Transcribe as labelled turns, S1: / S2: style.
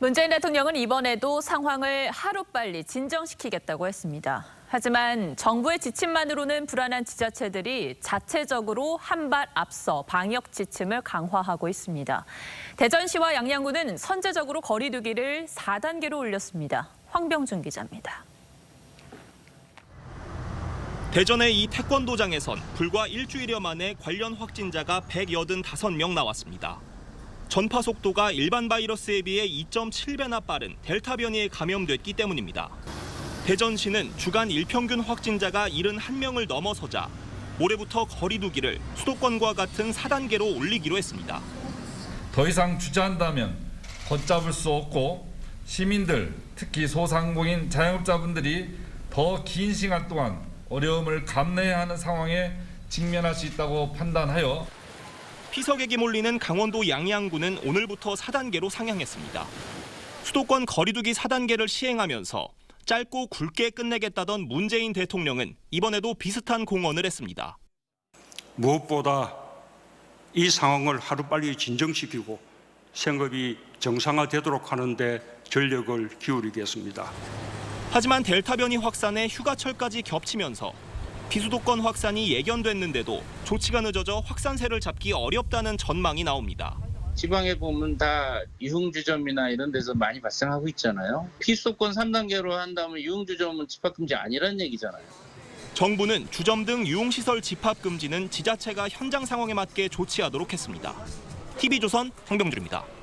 S1: 문재인 대통령은 이번에도 상황을 하루빨리 진정시키겠다고 했습니다. 하지만 정부의 지침만으로는 불안한 지자체들이 자체적으로 한 발 앞서 방역 지침을 강화하고 있습니다. 대전시와 양양구는 선제적으로 거리 두기를 4단계로 올렸습니다. 황병준 기자입니다.
S2: 대전의 이 태권도장에선 불과 일주일여 만에 관련 확진자가 185명 나왔습니다. 전파 속도가 일반 바이러스에 비해 2.7배나 빠른 델타 변이에 감염됐기 때문입니다. 대전시는 주간 일평균 확진자가 71명을 넘어서자 모레부터 거리 두기를 수도권과 같은 4단계로 올리기로 했습니다.
S3: 더 이상 주저한다면 걷잡을 수 없고 시민들, 특히 소상공인 자영업자분들이 더 긴 시간 동안 어려움을 감내해야 하는 상황에 직면할 수 있다고 판단하여
S2: 피서객이 몰리는 강원도 양양구는 오늘부터 4단계로 상향했습니다. 수도권 거리두기 4단계를 시행하면서 짧고 굵게 끝내겠다던 문재인 대통령은 이번에도 비슷한 공언을 했습니다.
S4: 무엇보다 이 상황을 하루빨리 진정시키고 생업이 정상화되도록 하는 데 전력을 기울이겠습니다.
S2: 하지만 델타 변이 확산에 휴가철까지 겹치면서 비수도권 확산이 예견됐는데도 조치가 늦어져 확산세를 잡기 어렵다는 전망이 나옵니다.
S5: 지방에 보면 다 유흥주점이나 이런 데서 많이 발생하고 있잖아요. 피수도권 3단계로 한다면 유흥주점은 집합금지 아니라는 얘기잖아요.
S2: 정부는 주점 등 유흥시설 집합금지는 지자체가 현장 상황에 맞게 조치하도록 했습니다. TV조선 황병준입니다.